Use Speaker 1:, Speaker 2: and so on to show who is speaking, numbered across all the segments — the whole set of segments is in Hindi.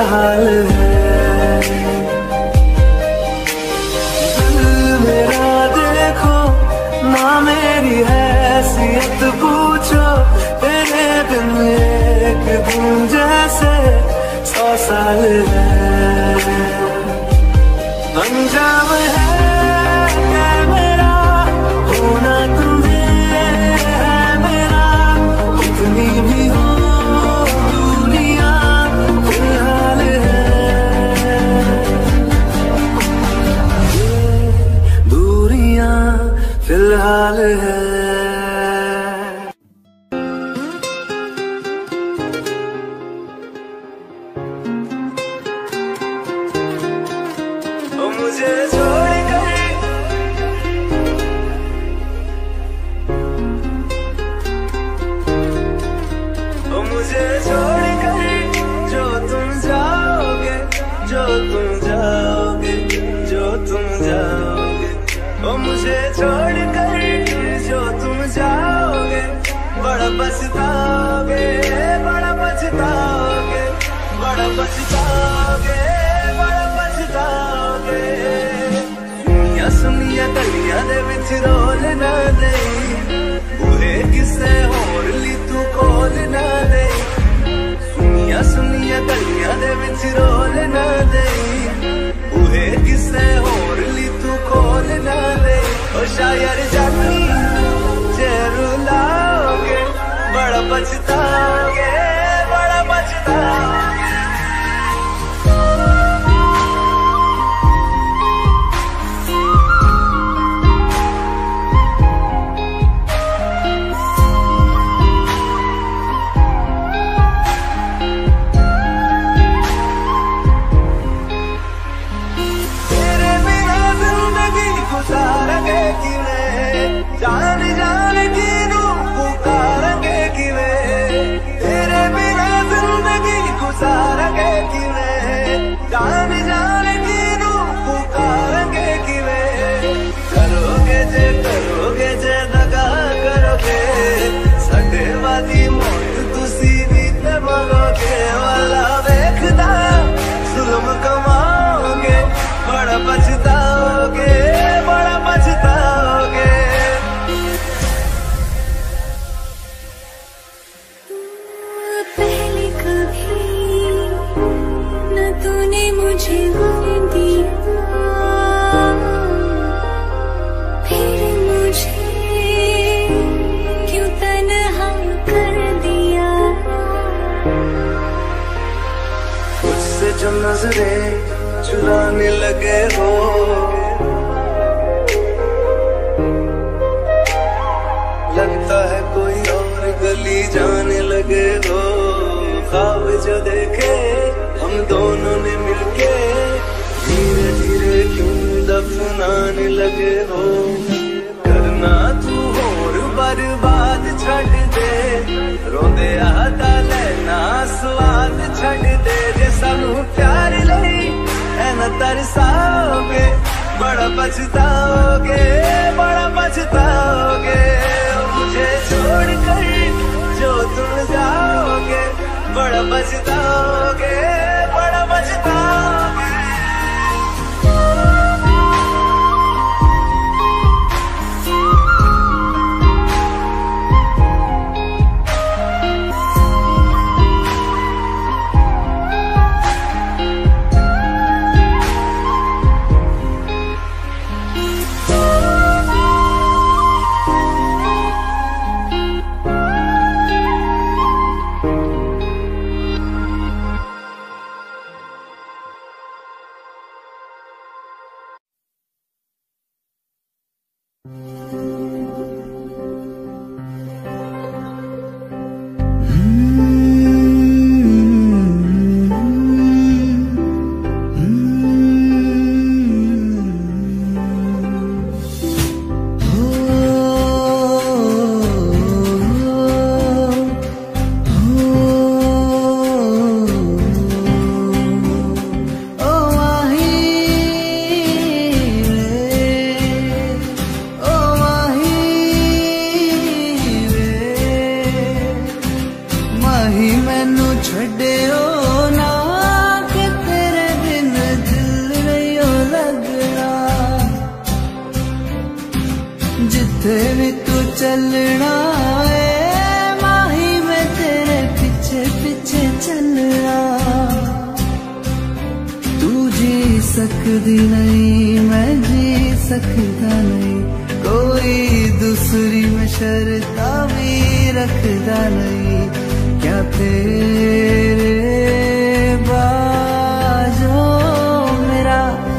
Speaker 1: हाल है। दिल मेरा देखो ना मेरी हैसियत पूछो, तेरे बिन एक दिन जैसे 100 साल है। अंजाम है मेरा होना तुम्हें है मेरा, कितनी भी हो दुनिया फिलहाल है। ये दूरियां फिलहाल है। मुझे छोड़ कर मुझे छोड़ कर जो तुम जाओगे, जो तुम जाओगे, जो तुम जाओगे, ओ मुझे छोड़ कर जो तुम जाओगे, बड़ा पछताओगे, बड़ा पछताओगे, बड़ा पछताओगे, बड़ा पछताओगे। सुनिया सुनिया गलियां दे विच रोल ना दे, बूहे किसे होर ली तू खोल ना दे। सुनिया सुनिया गलियां दे विच रोल ना दे, बूहे किसे होर ली तू खोल ना दे। ओ शायर जानी जे रुलाओगे, बड़ा पछताओगे, बड़ा पछताओगे। जान जान किनू पुकारेंगे किवें, तेरे बिना जिंदगी गुजारेंगे किवें। जान जान किनू पुकारेंगे किवें, करोगे जे दगा करोगे, साडे वादी मौत तुसी भी ते मंगोगे। वाला वेखदा जुल्म कमाओगे, बड़ा पछताओगे, बड़ा पछताओगे।
Speaker 2: पहले कभी न तूने मुझे गम दिया, फिर मुझे क्यों तन्हा कर दिया।
Speaker 1: मुझसे जो नजरें चुराने लगे हो, लगता है कोई और गली जाने लगे हो। ख्वाब जो देखे हम दोनों ने मिलके, धीरे धीरे क्यों दफनाने लगे हो। करना तू होर बर्बाद छड़ दे, रोंदे आता लेना स्वाद छड़ दे। जे सानू प्यार लई ऐना तरसाओगे, बड़ा पछताओगे, बड़ा पछताओगे। मुझे छोड़ कर जो तुम जाओगे, बड़ा पछताओगे, बड़ा पछताओगे। ही मैनू छड्डियो ना के चलना है माही, मैं तेरे पीछे पीछे चलना। तू जी सकदी नहीं, मैं जी सकदा नहीं, कोई दूसरी में शर्ता भी रखदा नहीं। क्या तेरे बाजो मेरा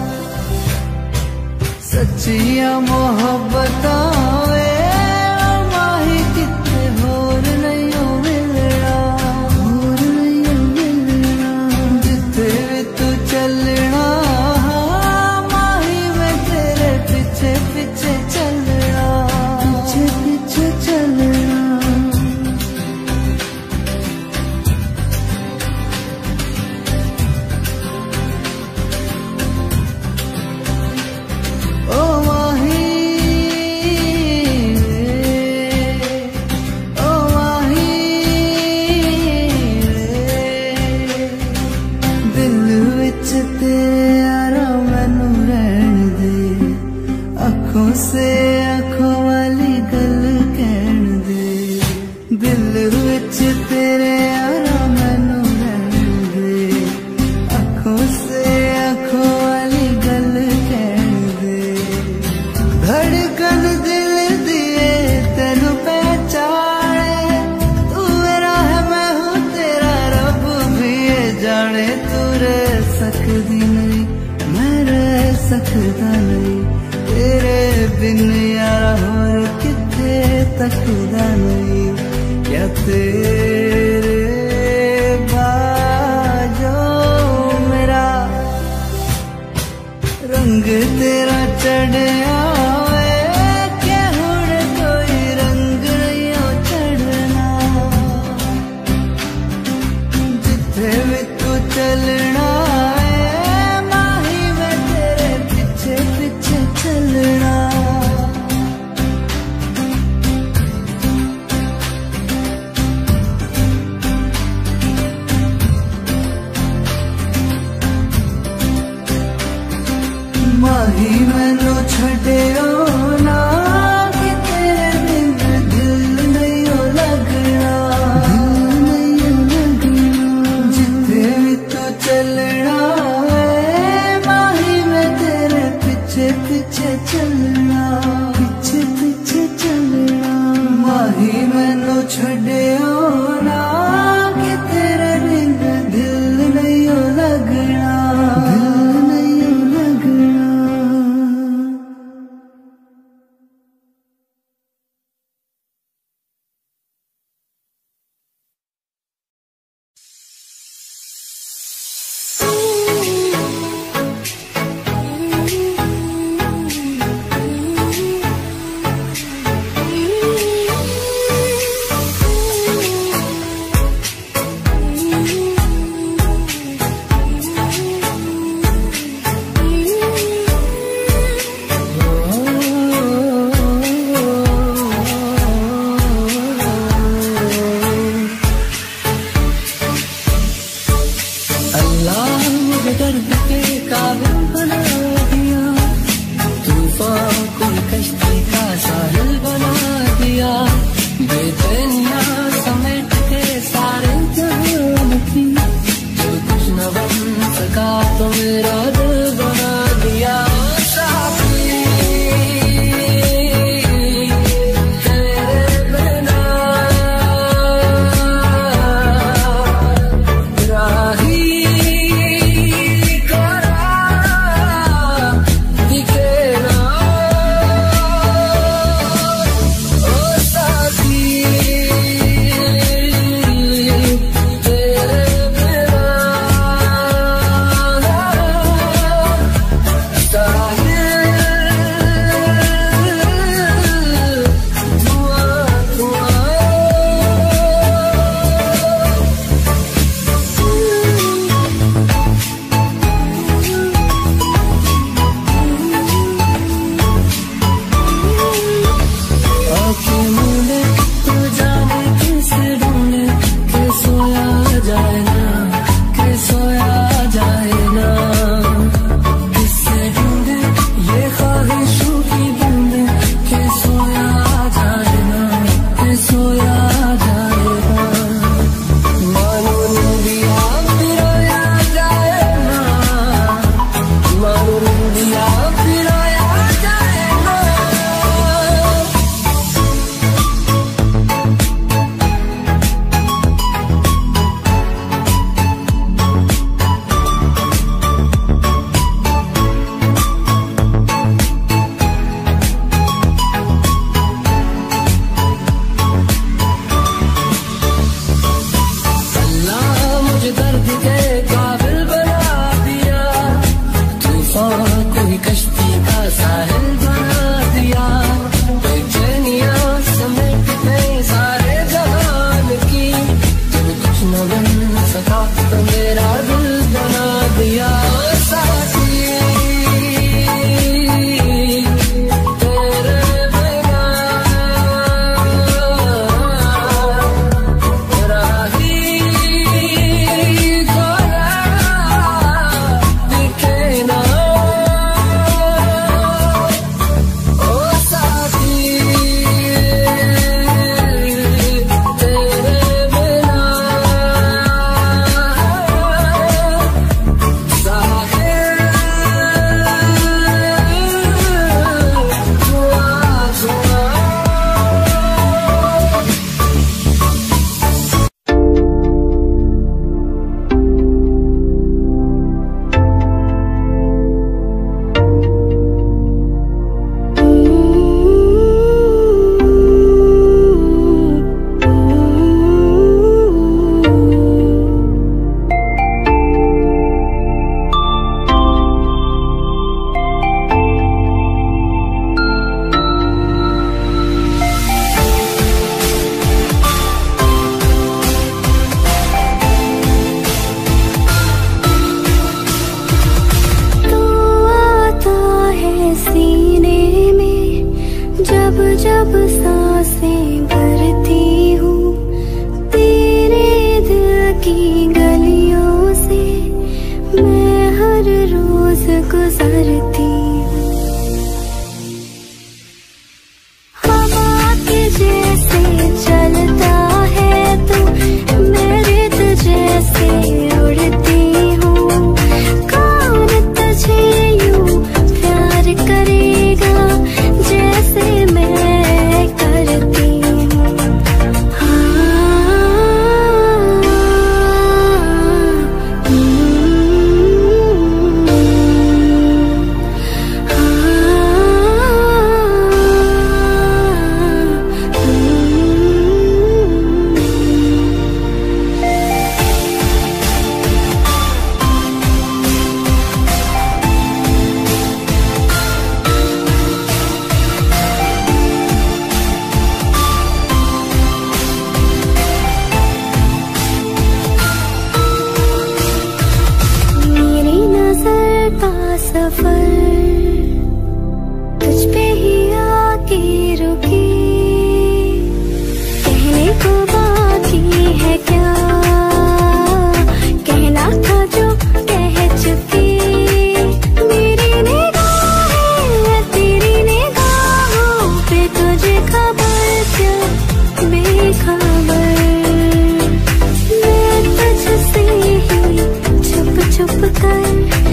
Speaker 1: सच्चिया मोहब्बत माही, कितने होर नहीं हो मिलना, होर नहीं हो मिलना। जिथे भी तू चलना माही, मैं तेरे पीछे पीछे चलना, पीछे पीछे चलना। से आँखों वाली गल कहन दे, दिल विच तेरे यारा मैनू रहन दे। आँखों से आँखों वाली गल कहन दे, धड़कन दिल दिए तेनू पहचाने। तू मेरा है मैं हूँ तेरा, रब भी ये जाने। तू रह सकदी नहीं, मैं रह सकदा नहीं, तेरे बिन यारा होर किथे तकदा नहीं। क्या तेरे बाजो मेरा रंग तेरा चढ़या के हुण कोई रंग नहीं हो चढ़ना। जिथे भी तू चलना माही, मैं तेरे पीछे पीछे चलना। माही मैनू छड्डियो ना, कि तेरे बिन दिल नहीं हो लगना, दिल नहीं हो लगना। जिथे भी तू चलना माही, मैं तेरे पीछे पीछे चलना, पीछे पीछे चलना। माही मैनू छड्डियो ना, कि तेरे बिन दिल नहीं हो लगना, दिल नहीं हो लगना। बन सका तो मेरा दिल बना दिया साथी।
Speaker 2: जब सांसें भरती हूँ तेरे दिल की गलियों से, मैं हर रोज गुजरती हूँ। हवा के जैसे चलता है तू, मैं रेत जैसे उड़ती हूँ। कौन तुझे यूं प्यार करेगा जैसे मैं करती हूँ। सफर तुझ पे ही आके रुकी, कहने को बाकी है क्या, कहना था जो कह चुकी। मेरी निगाहें तेरी निगाहों पे तुझे खबर क्या बेखबर, मैं तुझसे ही छुप छुप कर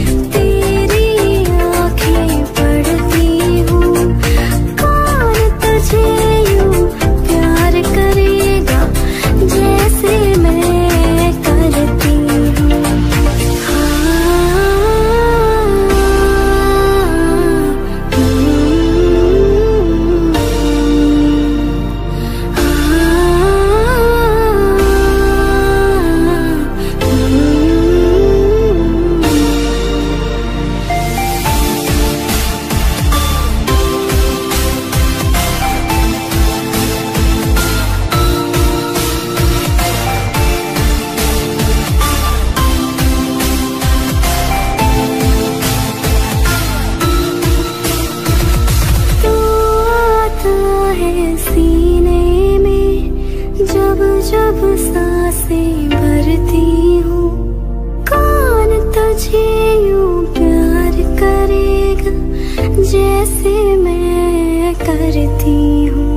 Speaker 2: सीने में जब जब सांसें भरती हूँ। कौन तुझे यूं प्यार करेगा जैसे मैं करती हूँ।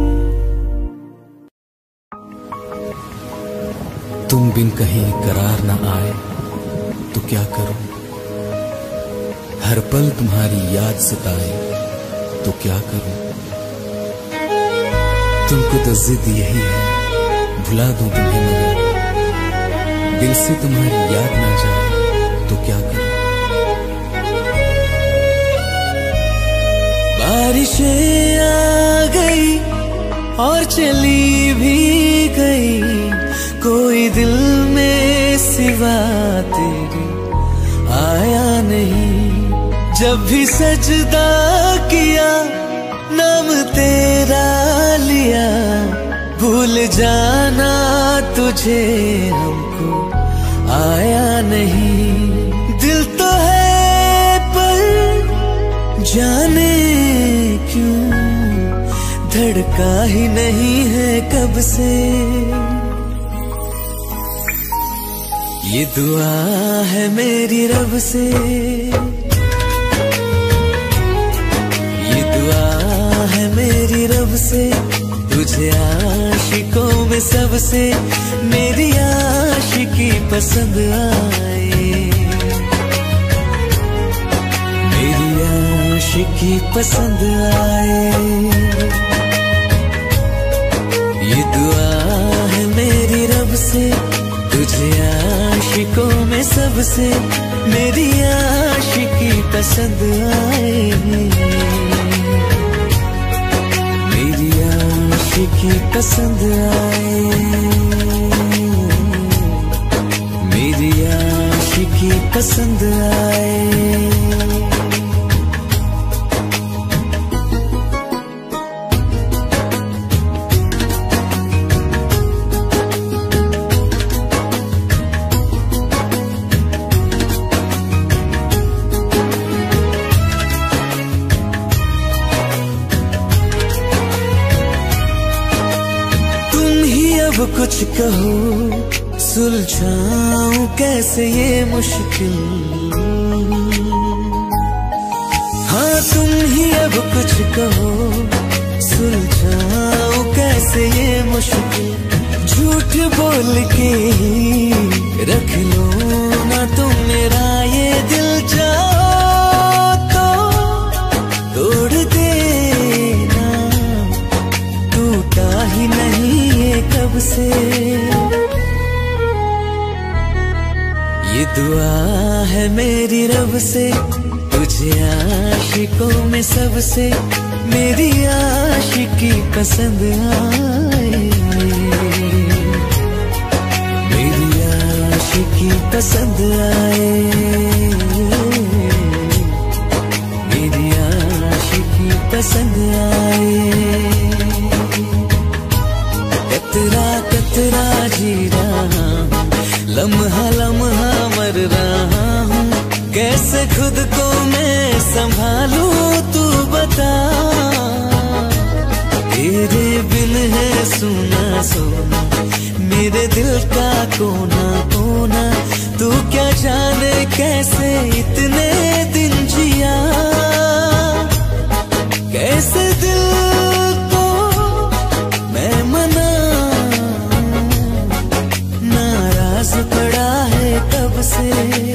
Speaker 3: तुम बिन कहीं करार न आए तो क्या करूं, हर पल तुम्हारी याद सताए तो क्या करूं। तुमको तो जिद यही है भुला दूं तुम्हें, मगर दिल से तुम्हारी याद ना जाए तो क्या करूं।
Speaker 1: बारिशें आ गई और चली भी गई, कोई दिल में सिवा तेरे आया नहीं। जब भी सजदा किया नाम तेरा लिया, भूल जाना तुझे हमको
Speaker 3: आया नहीं। दिल तो है पर जाने क्यों धड़का ही नहीं है कब से। ये दुआ है मेरी रब से, ये दुआ है मेरी रब से, तुझे आशिकों में सबसे मेरी आशिकी पसंद आए, मेरी आशिकी पसंद आए। ये दुआ है मेरी रब से, तुझे आशिकों में सबसे मेरी आशिकी पसंद आए, मेरी आशिकी पसंद आए, मेरी आशिकी पसंद आए। कुछ कहो सुलझाऊं कैसे ये मुश्किल, हाँ तुम ही अब कुछ कहो सुलझाऊं कैसे ये मुश्किल। झूठ बोल के रख लो ना तुम मेरा ये दिल, जाओ तो तोड़ देना, टूटा ही नहीं कब से। ये दुआ है मेरी रब से, तुझे आशिकों में सबसे मेरी आशिकी पसंद आए, मेरी आशिकी पसंद आए, मेरी आशिकी पसंद आए। कतरा कतरा जी रहा हूँ, लम्हा लम्हा मर रहा हूँ, कैसे खुद को मैं संभालूं तू बता। तेरे बिन है सुना सोना मेरे दिल का कोना कोना, तू क्या जाने कैसे इतने दिन जिया, कैसे दिल पड़ा है कब से।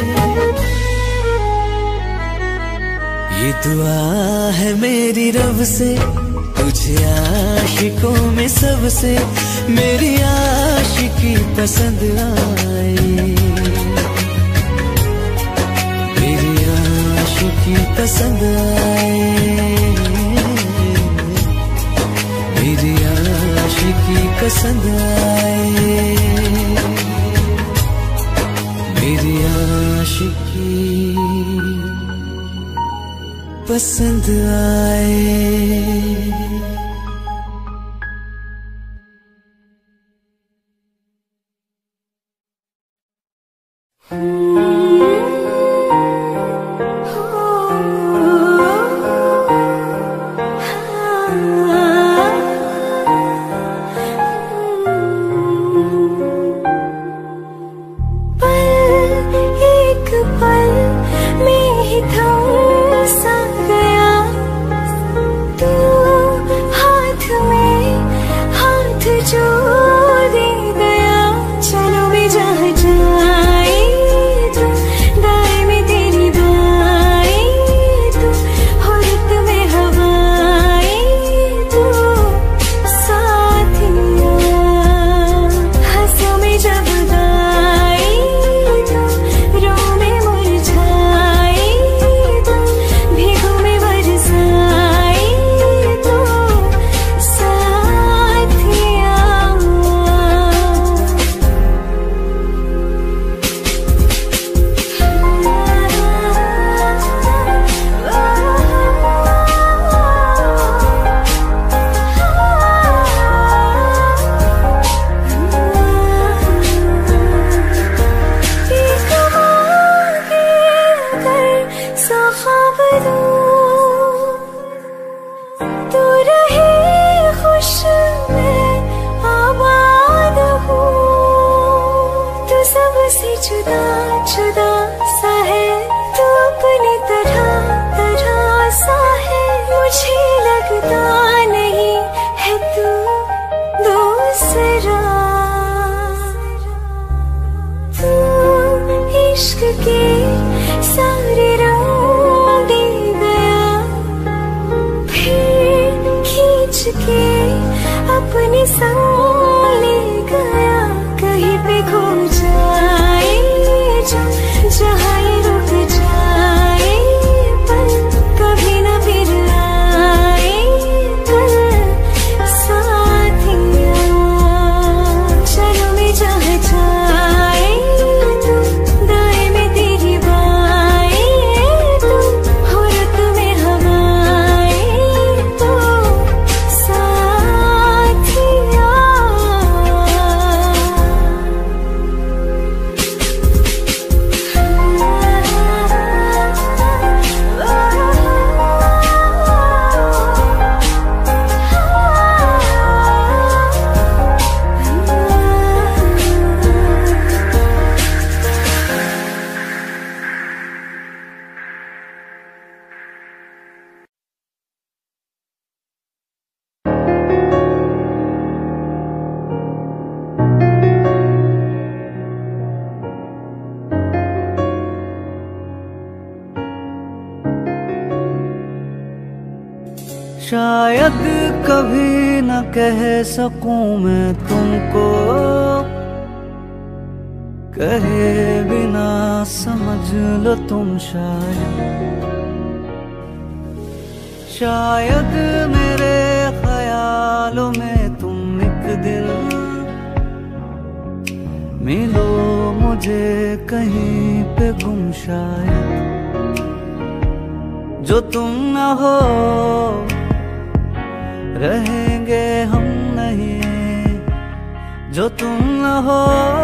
Speaker 3: ये दुआ है मेरी रब से, तुझे आशिकों में सबसे मेरी आशिकी पसंद आए, मेरी आशिकी पसंद आए, मेरी आशिकी पसंद आए, मेरी आशिकी पसंद आए।
Speaker 2: जो दे गया चलो भी जहाँ जाए जुदा जुदा सा है तू अपनी तरह तरह सा है, मुझे लगता नहीं है तू दूसरा। तू इश्क के सारे रंग दे गया, फिर खींच के अपने संग ले गया। कहीं पे खो जाए जो जहाँ ये रुक जाए, पर कभी न फिर आए कल साथिया। चलो मैं जहाँ जाए तू, दाएं में तेरी बाएं तू, हो रुत में हवाएं तो साथिया।
Speaker 3: शायद कभी न कह सकूं मैं तुमको, कहे बिना समझ लो तुम शायद मेरे ख्यालों में तुम एक दिन मिलो मुझे कहीं पे गुम। शायद जो तुम न हो रहेंगे हम नहीं, जो तुम न हो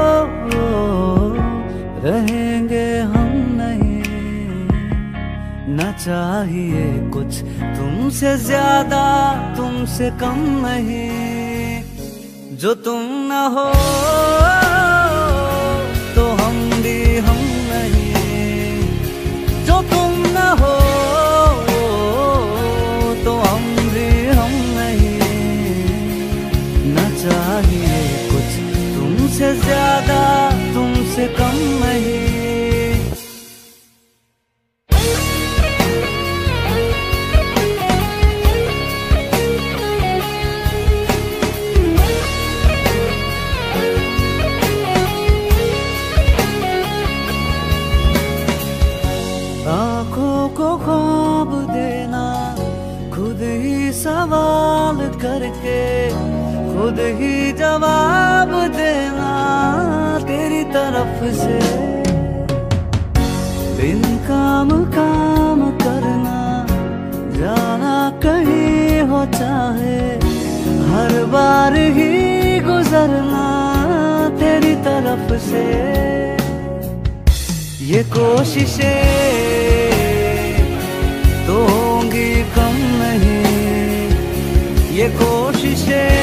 Speaker 3: रहेंगे हम नहीं। न चाहिए कुछ तुमसे ज्यादा तुमसे कम नहीं, जो तुम न हो तो हम भी हम नहीं, जो तुम न हो तो हम भी हम नहीं। न चाहिए कुछ तुमसे ज्यादा तुमसे कम नहीं। आँखों को ख्वाब देना, खुद ही सवाल करके खुद ही जवाब देना तेरी तरफ से। बिन काम काम करना, जाना कहीं हो चाहे, हर बार ही गुजरना तेरी तरफ से। ये कोशिशें तो होंगी कम नहीं, ये कोशिशें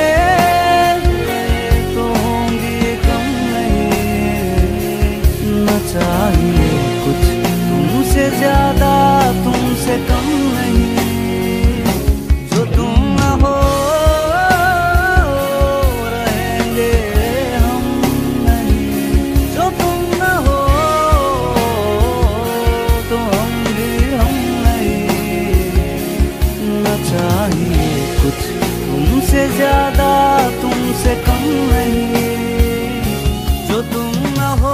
Speaker 3: तो होंगी कम नहीं। न चाहिए कुछ तुमसे ज्यादा तुमसे कम नहीं, जो तुम न हो रहेंगे हम नहीं, जो तुम न हो तो हम भी हम नहीं। न चाहिए कुछ तुमसे ज्यादा तुमसे कम नहीं, जो तुम न हो।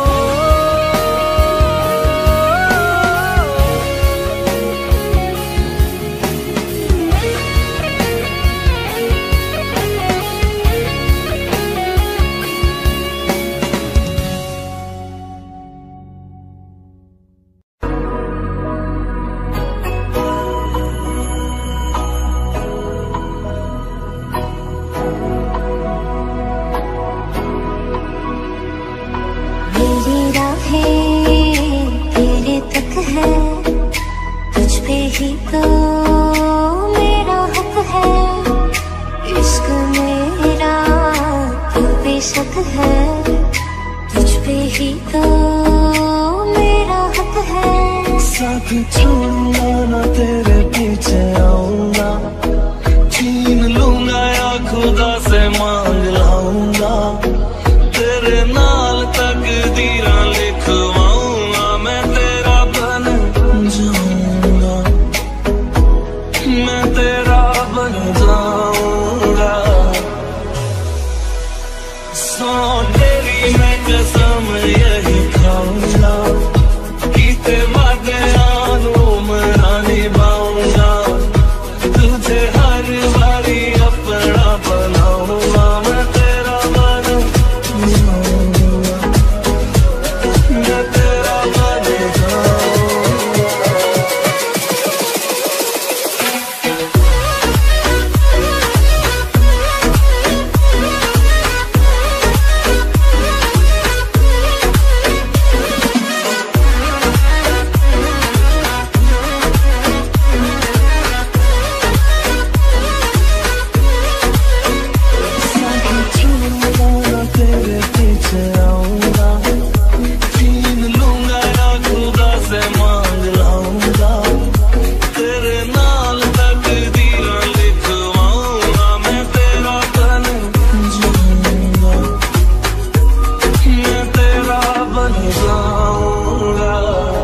Speaker 2: तेरे तक है, तुझ पे ही तो मेरा हक है। इश्क मेरा तो बेशक है, तुझ पे ही तो
Speaker 3: साथ छोड़ूंगा ना तेरे पीछे आऊंगा, छीन लूंगा या खुदा से मांग लाऊंगा, तेरे नाल तकदीरां लिखवाऊंगा, मैं तेरा बन जाऊंगा, मैं तेरा बन जाऊंगा। सौ तेरी मैं कसम यही खाऊंगा, कीते वादे आनू मना निभाऊंगा, तुझे हर बारी अपना बनाऊंगा, मैं तेरा बन जाऊंगा, मैं तेरा बन जाऊंगा। तेरे पीछे आऊंगा, छीन लूंगा या खुदा से मांग लाऊंगा, तेरे नाल तकदीरां लिखवाऊंगा, मैं तेरा बन जाऊंगा, मैं तेरा बन जाऊंगा।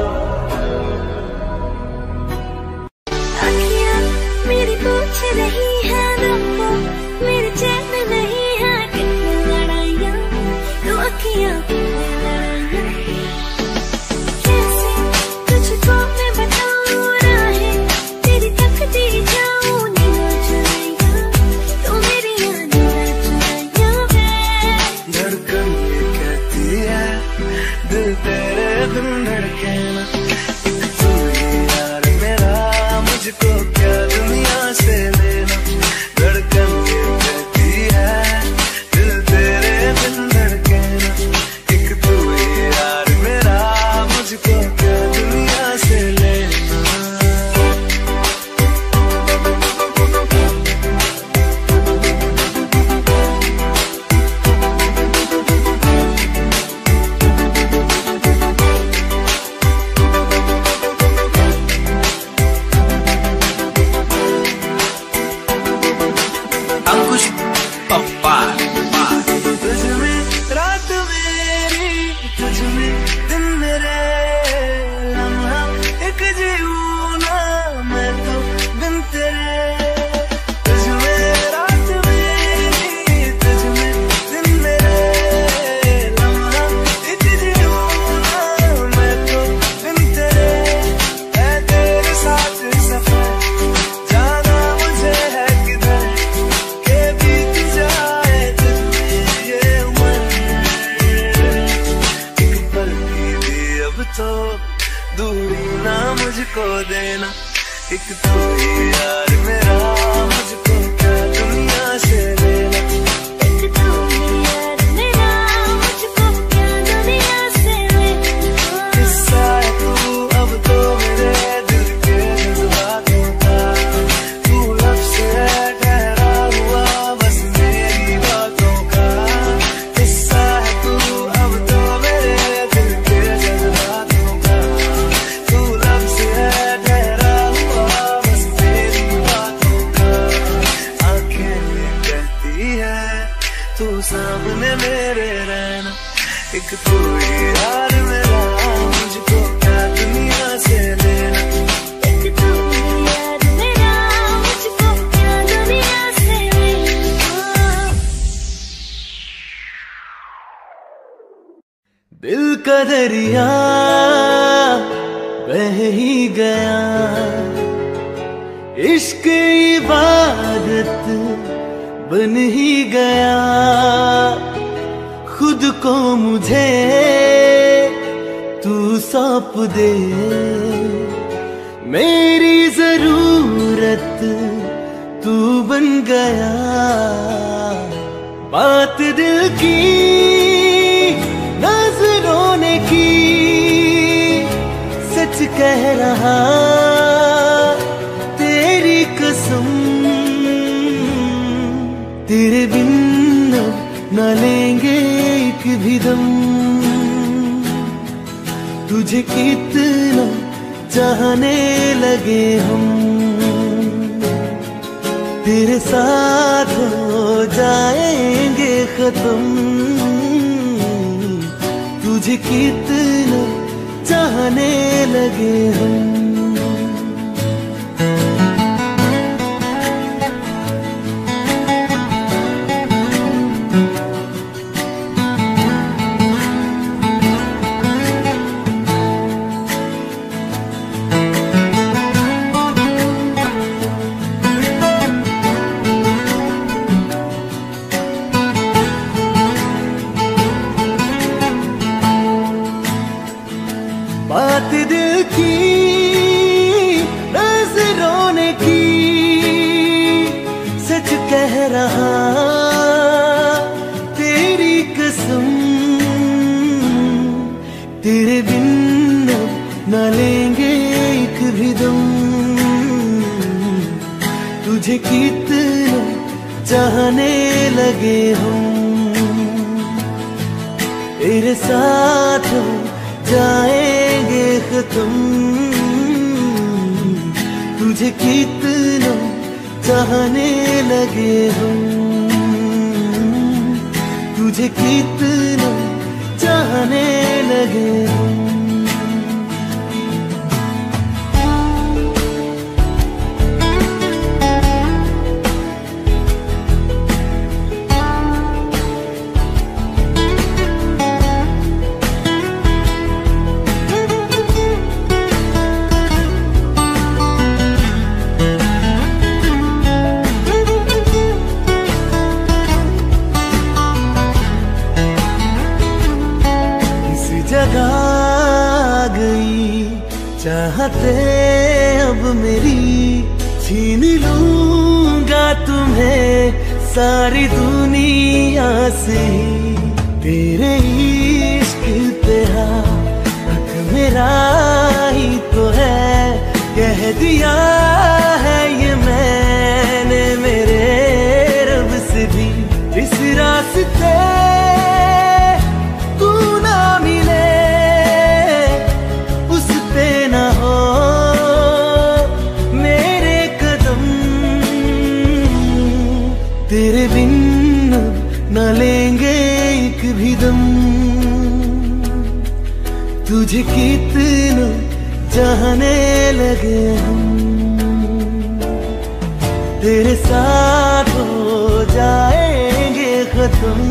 Speaker 2: अखियाँ मेरी पूछ रही है रब्बा, मेरे चैन नहीं है कितनी लड़ाइयाँ, तो अखियाँ लड़ाइयाँ कैसे तुझको मैं बताऊँ राहें, तेरी तकती जाऊँ नीला चुराइयाँ, तो मेरी याद चुराइयाँ है।
Speaker 3: धड़कन ये कहती है दिल तेरे बिन धड़के ना, एक तू ही यार मेरा, मुझको क्या दुनिया से लेना। धड़कन ये कहती है दिल तेरे बिन धड़के ना, एक तू ही यार मेरा, मुझको क्या दुनिया से लेना। अंकुश पप्पा तुझ में रात मेरी, तुझ में दिन मेरे, लम्हा एक जीऊं ना मैं तो बिन तेरे। तुझ में रात मेरी, तुझ में दिन मेरे, लम्हा एक जीऊं ना मैं तो बिन तेरे। है तेरे साथ सफर जाना मुझे है किधर, के बीत जाए तुझमें ये उम्र, एक पल की भी अब तो दूरी ना मुझको देना, एक तू ही यार मेरा, मुझको क्या दुनिया से लेना।
Speaker 2: एक तू ही यार मेरा, मुझको क्या दुनिया से लेना।
Speaker 3: किस्सा है तू अब तो मेरे दिल के जज्बातों का, तू लफ्ज़ है ठहरा हुआ बस मेरी बातों का। किस्सा है तू अब तो मेरे दिल के जज्बातों का, तू लफ्ज़ है ठहरा हुआ बस मेरी बातों का। आंखें ये कहती है तू सामने मेरे रहना, एक तू ही यार मेरा, मुझको क्या दुनिया से लेना।
Speaker 2: एक तू ही यार मेरा, मुझको क्या दुनिया से लेना।
Speaker 3: दिल का दरिया बह ही गया, इश्क इबादत बन ही गया, खुद को मुझे तू सौंप दे, मेरी जरूरत तू बन गया। बात दिल की नजरों ने की, सच कह रहा तेरी कसम, तेरे बिन न लेंगे एक भी दम। तुझे कितना चाहने लगे हम, तेरे साथ हो जाएंगे खत्म। तुझे कितना चाहने लगे हम। बात दिल की नजरों ने की, सच कह रहा तेरी कसम। तेरे बिन न लेंगे एक भी दम। तुझे कितना चाहने लगे हम, तेरे साथ जाएंगे खत्म। तुझे कितना चाहने लगे हम, तुझे कितना चाहने लगे हम। चाहते अब मेरी छीन लूंगा तुम्हें सारी दुनिया से। तेरे इश्क पे हक मेरा ही तो है, कह दिया है ये मैंने मेरे रब से भी। इस रास्ते तू ना मिले, उस पे ना हो मेरे कदम। तेरे बिन न लेंगे एक भी दम। तुझे कितना चाहने लगे हम, तेरे साथ हो जाएंगे खत्म।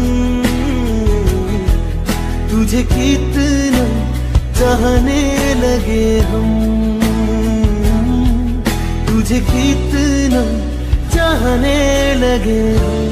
Speaker 3: तुझे कितना चाहने लगे हम, तुझे कितना चाहने लगे हम।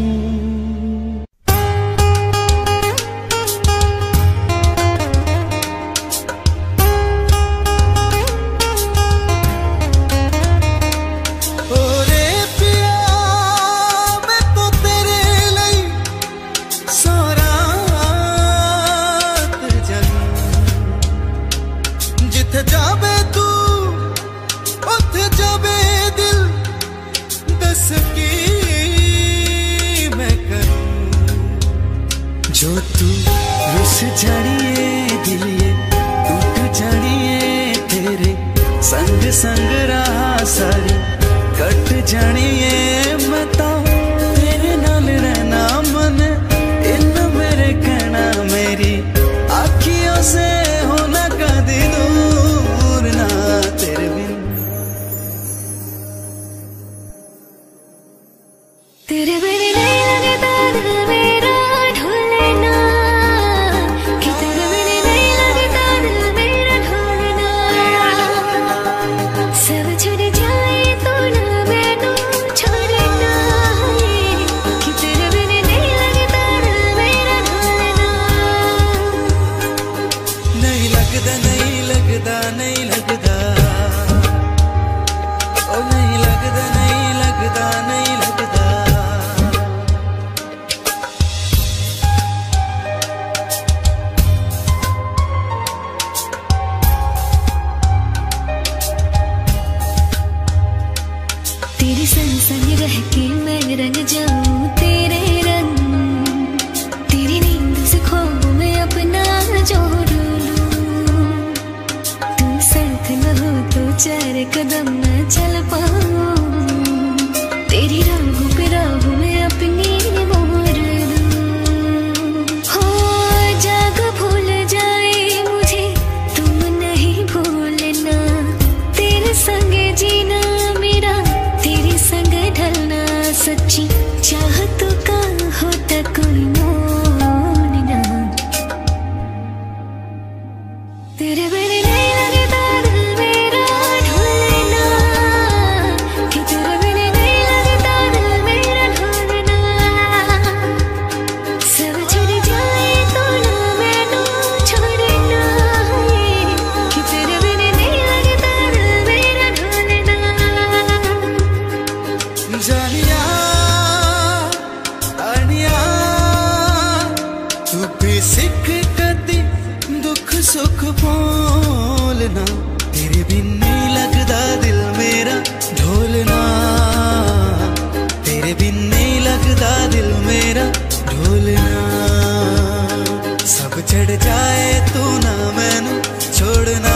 Speaker 3: जो तू रुस जानिए दिलिए टूट जानिए, तेरे संग संग रहा सारी कट जानिए। मैं तो तेरे नाल रहना मन इन मेरे कहना, मेरी आँखियों से होना कदी दूर ना तेरे बिन।
Speaker 2: तेरे बिन नहीं लगता दिल मेरा ढोलना, कि तेरे बिन नहीं लगता दिल मेरा ढोलना। सब छूट जाए तो ना मैनू छोड़ना, कि तेरे बिन नहीं लगता दिल मेरा ढोलना।
Speaker 3: नहीं लगता नहीं लगता नहीं लगता, ओ नहीं लगता नहीं लगता नहीं लगता।
Speaker 2: तेरे संग संग रह के मैं रंग जाऊं तेरे रंग, तेरी नींद से ख्वाब में अपना जोड़ लूं। तू चार कदम न चल पाऊं, तेरी राहों पे राहों में अपनी मोर दूं। हो जाग भूल जाए मुझे तुम नहीं भूलना, तेरे संग जीना मेरा, तेरे संग ढलना, सच्ची चाहतों का होता कोई मोल ना। तेरे बिन नहीं लगता दिल मेरा ढोलना, कि तेरे बिन नहीं लगता दिल मेरा ढोलना। सब छूट जाए तो ना मैनू छोड़ना, कि तेरे बिन नहीं लगता दिल मेरा ढोलना।
Speaker 3: जानिया आनिया तू भी सिख कदी दुख सुख बोलना, तेरे बिन नहीं लगदा दिल मेरा ढोलना, तेरे बिन नहीं लगदा दिल मेरा ढोलना। सब चढ़ जाए तू ना मैनू छोड़ना,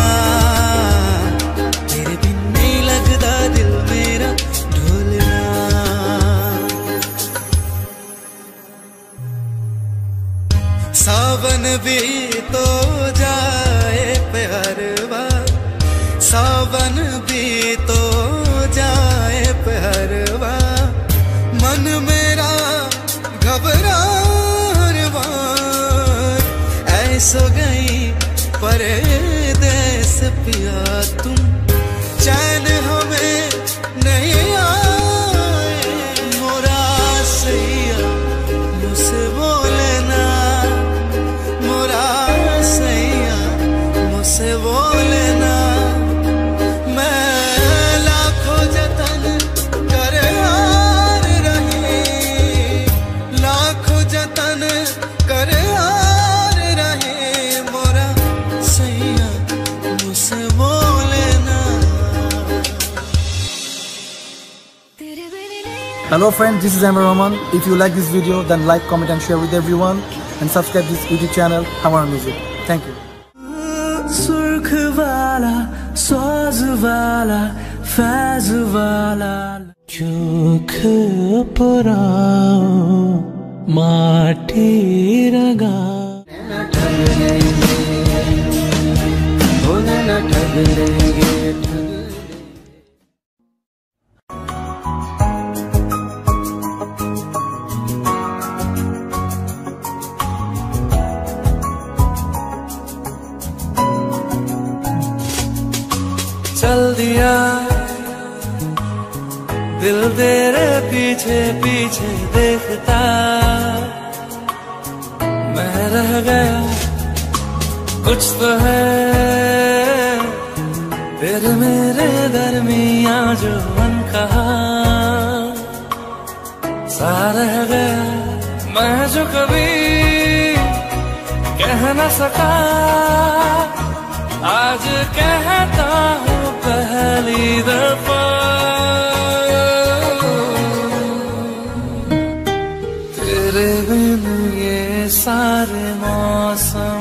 Speaker 3: तेरे बिन नहीं लगदा दिल मेरा ढोलना। सावन भी तो जाए प्यारवा, सावन भी तो जाए प्यारवा, मन मेरा घबरारवा, ऐसो गई परदेस पिया तुम, चैन हमें नहीं आए, मोरा सैया मुझसे बोलना, मोरा सैया मुझसे बोलना। मैं लाखों जतन कर हार रही, लाखों जतन कर हार रही, मोरा सैया मुझसे बोलना।
Speaker 4: Hello friends, this is Amir Rahman. If you like this video, then like, comment and share with everyone and subscribe this YouTube channel, Hamara Music. Thank you.
Speaker 3: सुर्ख वाला साज वाला फैज वाला चोख पुराओ माटी रगा चल दिया दिल तेरे पीछे पीछे देखता, मैं रह गया कुछ तो है तेरे मेरे दरमिया जो मन कहा, सा रह गया मैं जो कभी कह न सका, आज कहता हूँ पहली दफा। तेरे बिन ये सारे मौसम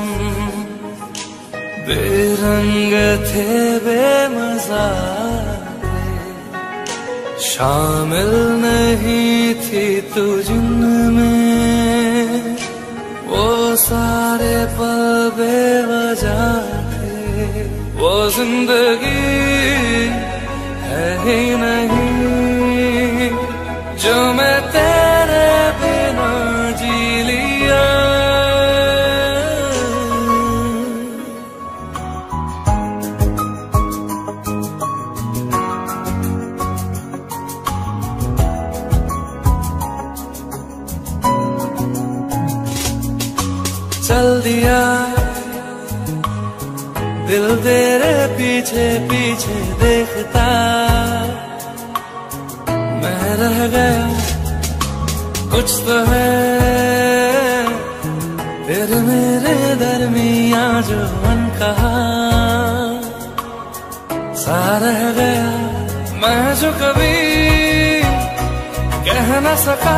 Speaker 3: बेरंग थे बेमजा थे, शामिल नहीं थी तू जिनमें, वो सारे पल बेवजह थे, वो जिंदगी है ही नहीं जो मैं तेरे बिना जी लिया। चल दिया दिल तेरे पीछे पीछे देखता, मैं रह गया कुछ तो है तेरे मेरे दरमिया जो मन कहा, सा रह गया मैं जो कभी कह न सका,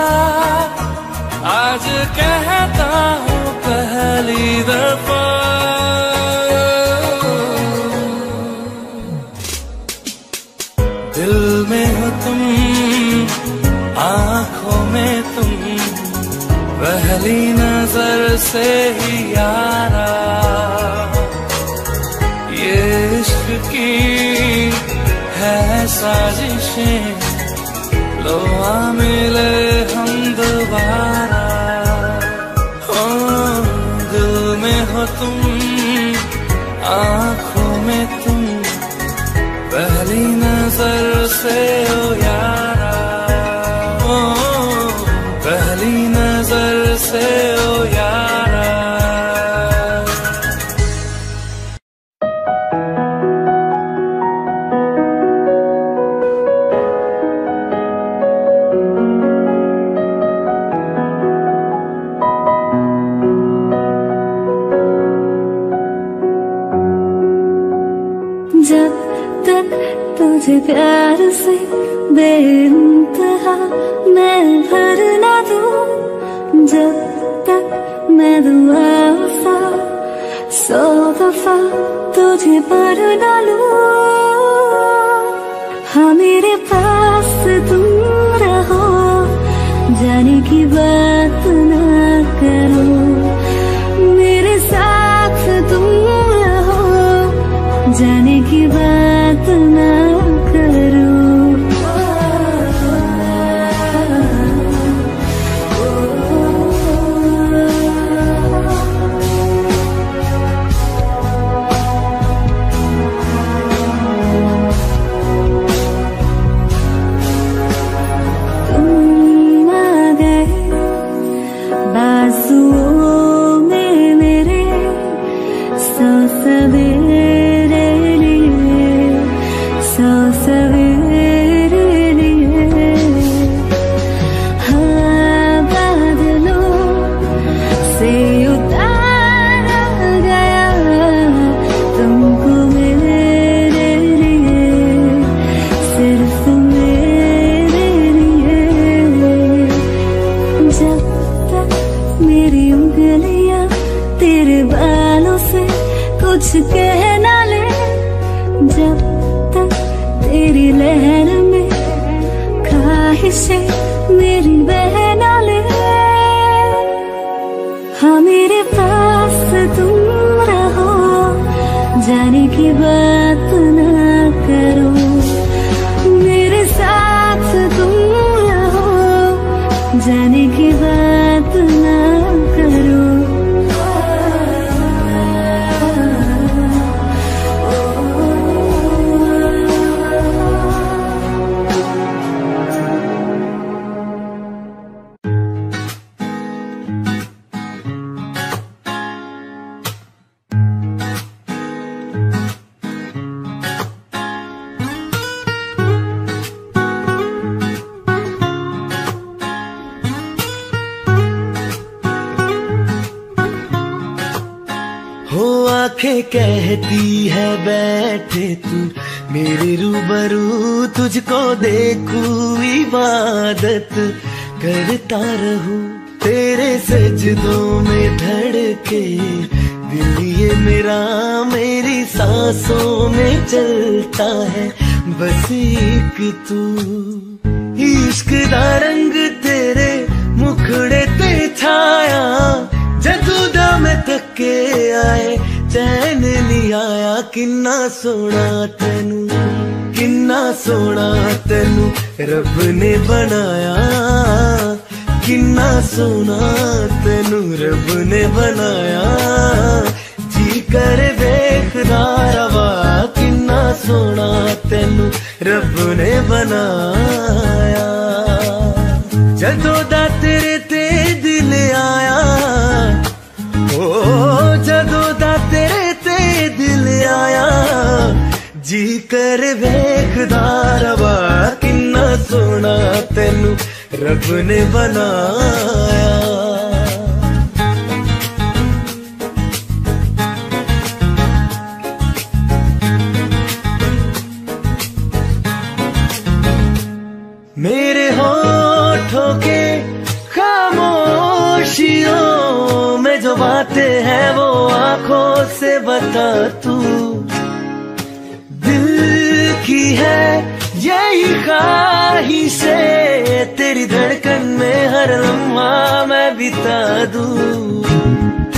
Speaker 3: आज कहता हूँ पहली दफा। से ही यारा, ये इश्क की है साजिशें, लो आ मिले हम दोबारा। ओ दिल में हो तुम, आँखों में तुम, पहली नजर से ओ यारा, ओ पहली नजर से ओ यारा।
Speaker 2: जब तक तुझे प्यार से बेइंतहा मैं भर ना दूं, जब तक मैं दुआ सा 100 दफा तुझे पर ना लूं। हाँ मेरे पास तुम रहो, जाने की बात ना करो, मेरे साथ तुम रहो, जाने की बात ना करो। तुम आ गए बाजुओं में मेरे, सौ सवेरे सवेरे लिए। हाँ बादलों से उतारा गया तुमको मेरे लिए, सिर्फ मेरे लिए। जब तक मेरी उंगलियां तेरे बालों से कुछ कह ना ले, जब तक तेरी लहर में ख्वाहिशें मेरी बह ना ले। हाँ मेरे पास तुम रहो, जाने की बात ना करो, मेरे साथ तुम रहो, जाने की बात ना करो।
Speaker 3: आंखें कहती है बैठे तू मेरे रूबरू, तुझको देखूं इबादत करता रहूं, तेरे सजदों में धड़के दिल ये मेरा, मेरी सांसों में चलता है बस एक तू। इश्क दा रंग तेरे मुखड़े ते छाया, जदू दा मैं थके आए चैन नहीं आया। किन्ना सोना तेनू, किन्ना सोना तेनू रब ने बनाया, किन्ना सोना तेनू रब ने बनाया। जी कर देखदा रवा, किन्ना सोना तेनू रब ने बनाया। जदों दा तेरे ते दिल आया, ओ जदों दा तेरे ते दिल आया, जी कर वेखदा रवा, किन्ना सोना तेनू रब ने बनाया। मेरे होठों के खामोशियों में जो बातें हैं वो आंखों से बता तू। दिल की है यही ख्वाहिशें, तेरी धड़कन में हर लम्हा मैं बिता दूं।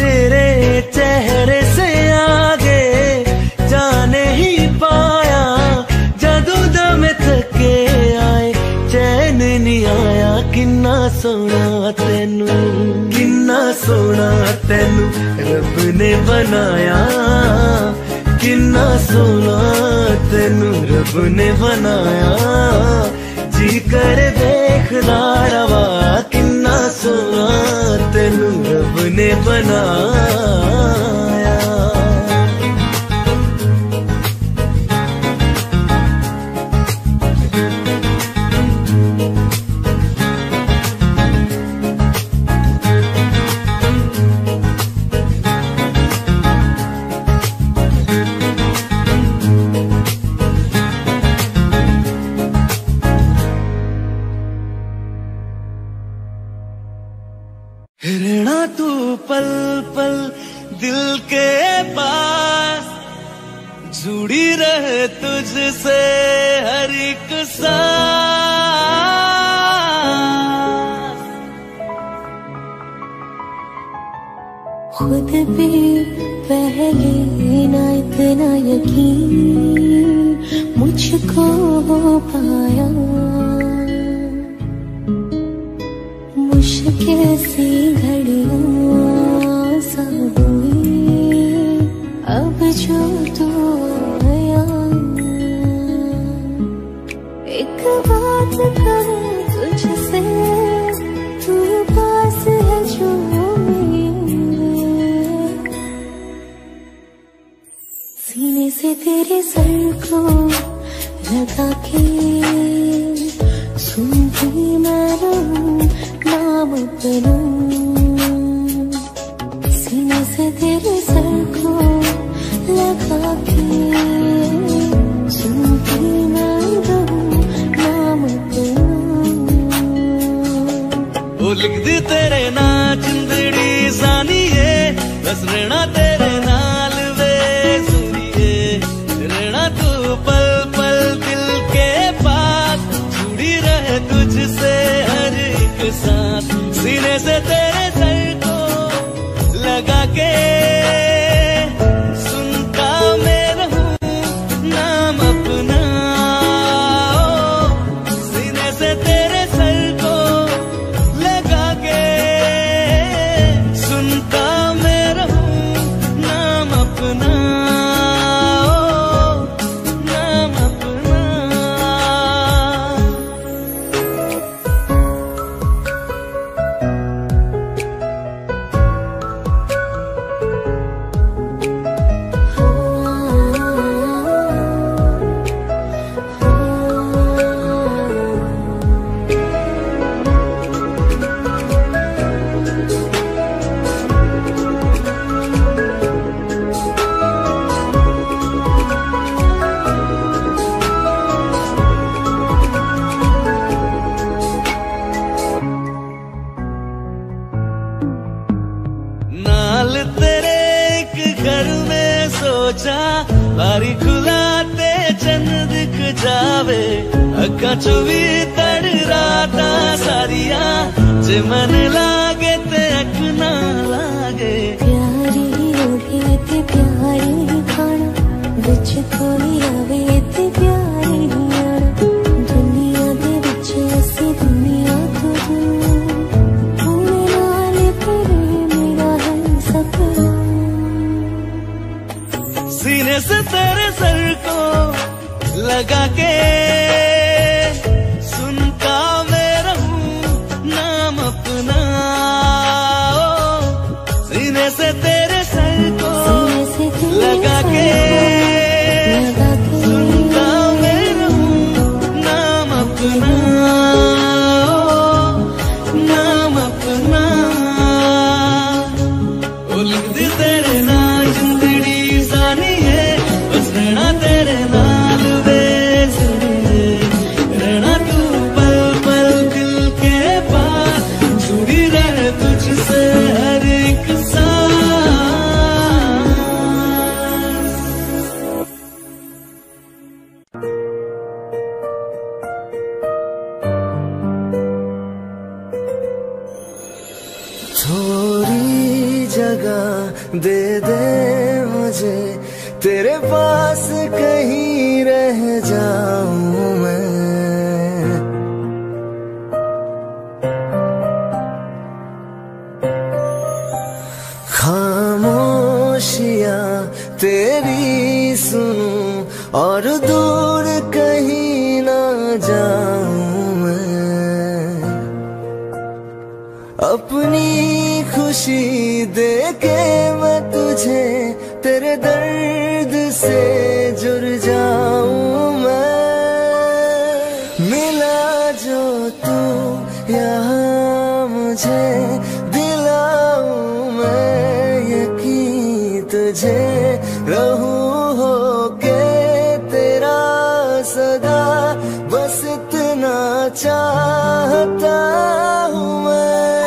Speaker 3: चेहरे से आगे जाने ही पाया, जादू दम थके आए चैन नहीं आया। किन्ना सोना तेनू, किन्ना सोना तेनू रब ने बनाया, किन्ना सोना तेनू रब ने बनाया। जी कर देखना रवा, किन्ना सोना तेनू रब ने बनाया। रहना तू पल पल दिल के पास, जुड़ी रहे तुझसे हर एक सांस।
Speaker 2: खुद पे पहले ना इतना यकीन मुझको हो पाया, मुश्किल सी घड़ियां सा हुई अब जो तू आया। एक बात कहूं तुझसे, तू पास है जो मेरे, सीने से तेरे सर को लगा के सुनती मैं रहूं नाम अपना। सीने से तेरे सर को लगा के सुनती मैं रहूं नाम अपना।
Speaker 3: ओ लिख दी तेरे ना जिंदड़ी सानिए, बस रहना तेरे नाल वे सुनिए। रहना तू पल पल दिल के पास, जुड़ी रहे तुझसे हर एक सांस। सीने से तेरे सर को लगा के सुनता मैं रहूं नाम अपना। सीने से तेरे सर को लगा के सुनता मैं रहूं नाम अपना, नाम अपना। नाल तेरे एक घर में सोचा, बारी खुलाते चंद दिख जावे। अखा चो भी तड़ राता सारिया, जे मन लागे ते अख ना लागे।
Speaker 2: प्यारी रोटी ते प्यारी खाना, बिच कोई आवे ते प्यारी आना। दुनिया दे बिच असी दुनिया तो दूर, पूरे नाल तेरे मेरा है सपना।
Speaker 3: सीने से तेरे सर को लगा के सुनता मैं रहूं नाम अपना। सीने से तेरे सर को लगा के सुनता मैं रहूं नाम अपना, नाम अपना। ओ लिख दी तेरे ना जिंदड़ी सानिए, बस रहना तेरे नाल वे सुनिए। रहना तू पल पल दिल के पास, जुड़ी रहे तुझसे हर एक सांस। थोड़ी जगह दे दे तेरे पास कहीं रह जाऊं मैं। खामोशियां तेरी सुनूं और दूर कहीं ना जाऊं मैं। अपनी खुशी देके मैं तुझे तेरे दर्द से जुड़ जाऊं मैं। मिला जो तू यहाँ मुझे दिलाऊं मैं यकीन तुझे रहूं होके तेरा सदा बस इतना चाहता हूँ मैं।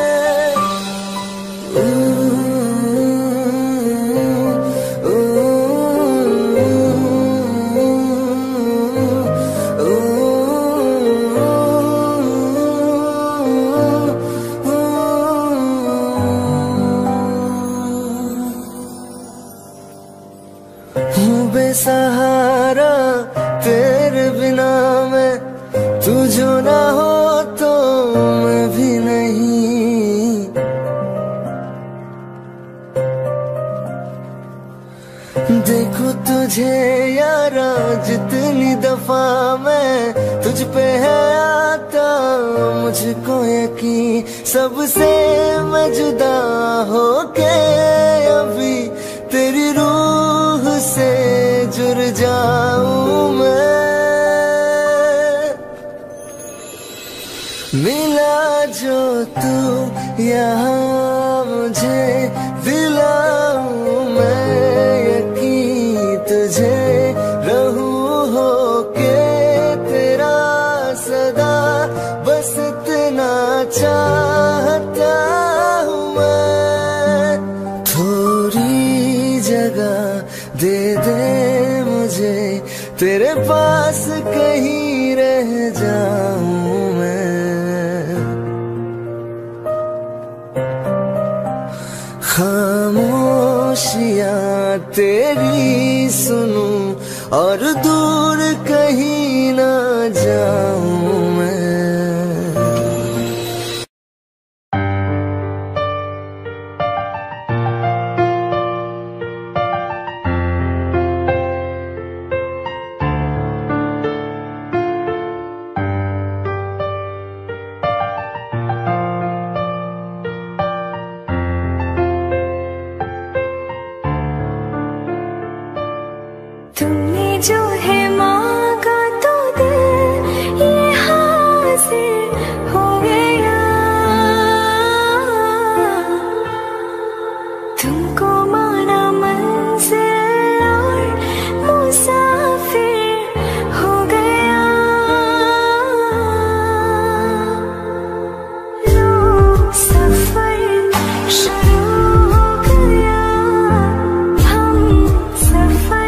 Speaker 3: बेसहारा तेरे बिना मैं, तू जो ना हो तो मैं भी नहीं। देखो तुझे यारा जितनी दफा मैं तुझ पे है आता मुझको यकीन, सबसे मैं जुदा होके अभी तेरी रूह से जुड़ जाऊं मैं। मिला जो तू यहाँ मुझे दिलाऊं मैं यकीन तुझे रहूं होके तेरा सदा बस इतना चाहता हूँ मैं। थोड़ी जगह दे दे मुझे तेरे पास कहीं रह जाऊं मैं। खामोशियां तेरी सुनूं और दूर कहीं ना जाऊं मैं।
Speaker 2: तुमने जो है मांगा तो दिल ये हासिल हो गया। तुमको माना मंजिल और मुसाफिर हो गया। लो सफर शुरू हो गया, हम सफर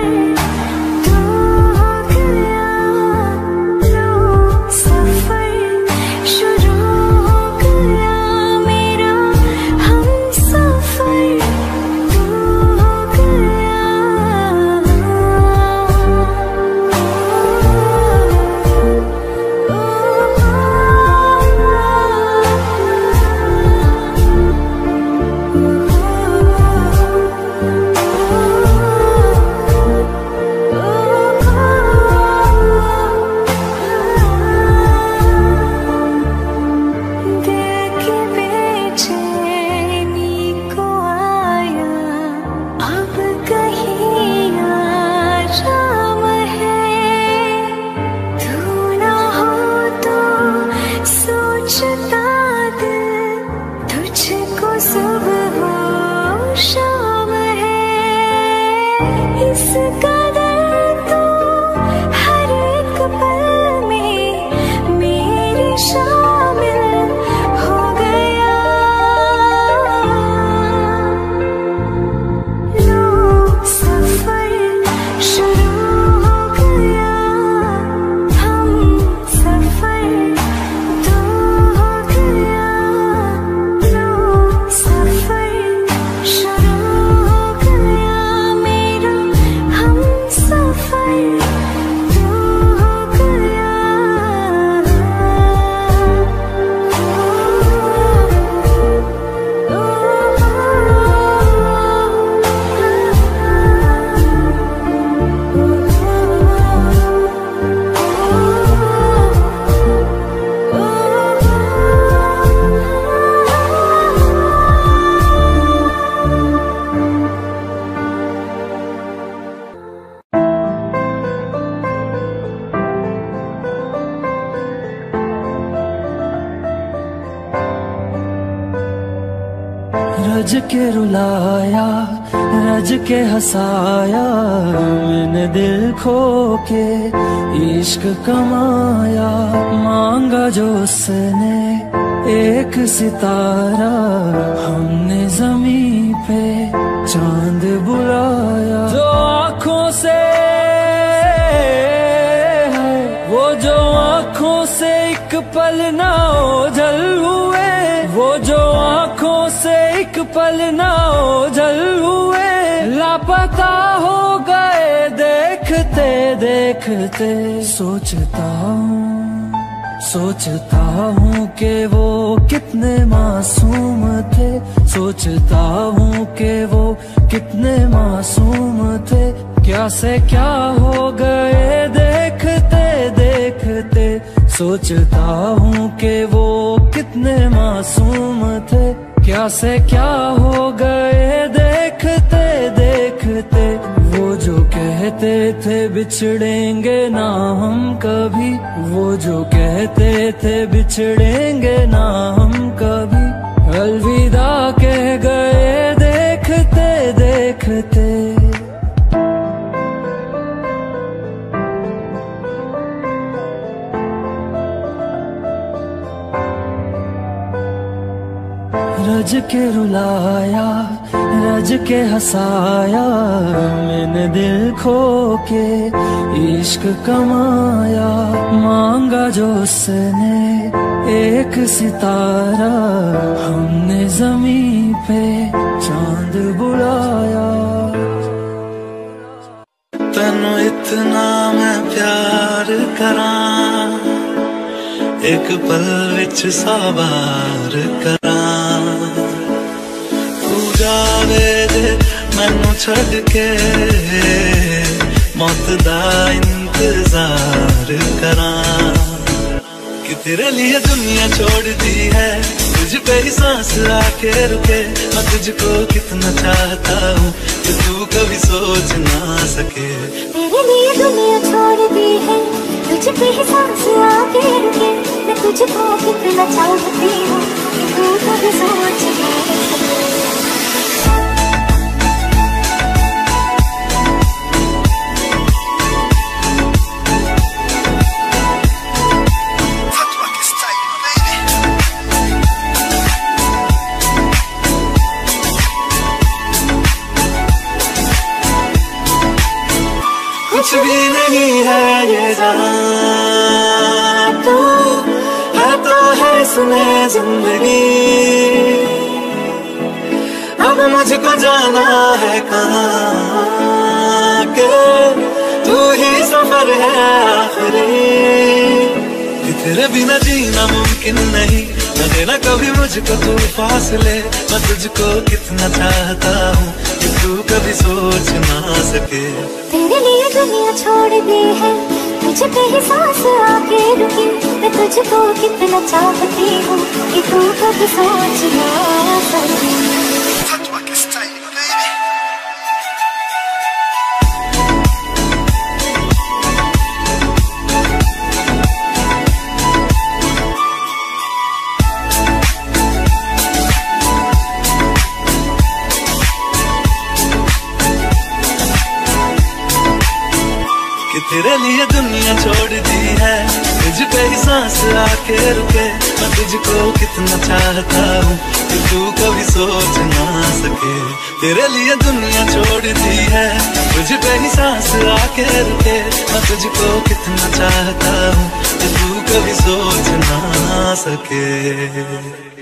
Speaker 2: हम
Speaker 1: रज के रुलाया, रज के हंसाया, मैंने दिल खो के इश्क कमाया। मांगा जो उसने एक सितारा, हमने जमीन पे चांद बुलाया। जो आँखों से वो जो आँखों से एक पल ना ओझल हुए, वो जो आँखों से एक पल ना ओझल हुए, लापता हो गए देखते देखते। सोचता हूँ कि वो कितने मासूम थे, सोचता हूँ कि वो कितने मासूम थे। क्या से क्या हो गए देखते देखते। सोचता हूँ कि वो कितने मासूम थे, क्या से क्या हो गए देखते देखते। वो जो कहते थे बिछड़ेंगे ना हम कभी, वो जो कहते थे बिछड़ेंगे ना हम कभी, अलविदा कह गए देखते देखते। रज के रुलाया, रज के हंसाया, मैंने दिल खो के इश्क कमाया। मांगा जो उसने एक सितारा, हमने जमीन पे चांद बुलाया।
Speaker 3: तैनू इतना मैं प्यार करां, एक पल विच सवार करां। तू जावे जे मैनू छड़ के, मौत दा इंतजार करां। कि तेरे लिए दुनिया छोड़ दी है, तुझ पे ही सांस आके रुके। मैं तुझको कितना चाहता हूँ कि तू कभी सोच ना सके।
Speaker 2: तेरे लिए दुनिया छोड़ दी है, तुझ पे ही सांस आके रुके। मैं तुझको कितना चाहती हूँ कि तू कभी सोच ना सके।
Speaker 3: कुछ भी नहीं है ये जान, तू है तो है सुने जिंदगी। अब मुझको जाना है कहाँ के, तू ही सफर है आखिरी। तेरे बिना जीना मुमकिन नहीं, न देना कभी मुझको तू फासले। मैं तुझको कितना चाहता हूँ कि तू कभी सोच ना सके।
Speaker 2: तेरे लिए दुनिया छोड़ दी है, तुझ पे ही सांस आके रुकी। मैं तुझको कितना चाहती हूँ कि तू कभी सोच ना सके।
Speaker 3: तेरे लिए दुनिया छोड़ दी है, तुझ पे ही सांस आके रुके। मैं तुझको कितना चाहता हूँ कि तू कभी सोच ना सके। तेरे लिए दुनिया छोड़ दी है, तुझ पे ही सांस आके रुके। मैं तुझको कितना चाहता हूँ कि तू कभी सोच ना सके।